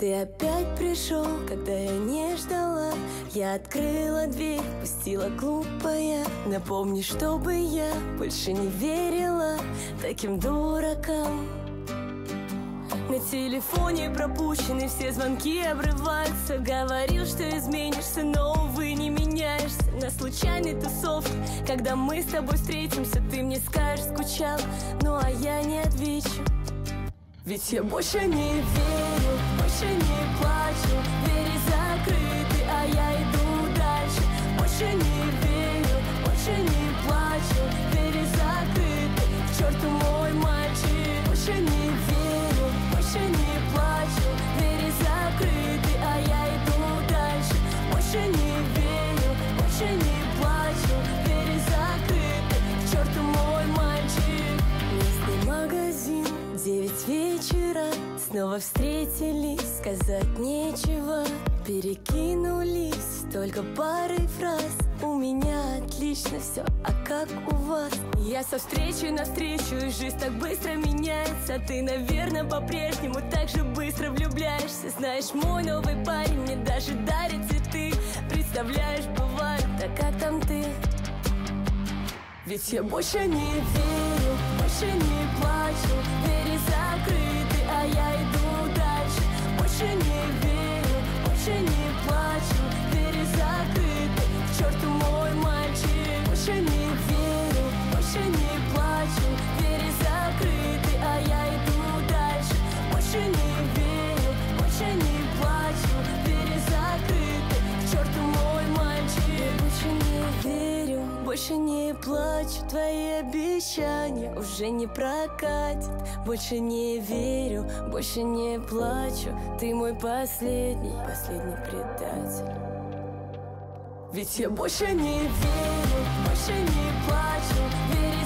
Ты опять пришел, когда я не ждала. Я открыла дверь, пустила глупая. Напомни, чтобы я больше не верила таким дуракам. На телефоне пропущены все звонки, обрываются. Говорил, что изменишься, но, увы, не меняешься. На случайной тусовке, когда мы с тобой встретимся, ты мне скажешь, скучал, ну а я не отвечу. Ведь я больше не верю, больше не плачу. Двери закрыты, а я иду дальше. Больше не верю, больше не плачу. Двери закрыты, к черту мой мальчик. Больше не верю, больше не плачу. Двери закрыты, а я иду дальше. Больше не верю, больше не плачу. Двери закрыты, к черту мой мальчик. Местный магазин, 9 вечера. Снова встретились, сказать нечего. Перекинулись только парой фраз. У меня отлично все, а как у вас? Я со встречи на встречу, и жизнь так быстро меняется. Ты, наверное, по-прежнему так же быстро влюбляешься. Знаешь, мой новый парень мне даже дарит цветы. Представляешь, бывает, а как там ты? Ведь я больше не верю, больше не плачу. Двери закрыты, а я иду дальше. Больше не верю, больше не плачу. Двери закрыты, к черту мой мальчик. Больше не верю, больше не плачу. Двери закрыты, а я иду дальше. Больше не верю, больше не плачу. Двери закрыты, к черту мой мальчик. Я больше не верю, больше не плачу. Твои обещания уже не прокатят. Больше не верю, больше не плачу. Ты мой последний предатель. Ведь я больше не верю, больше не плачу. Двери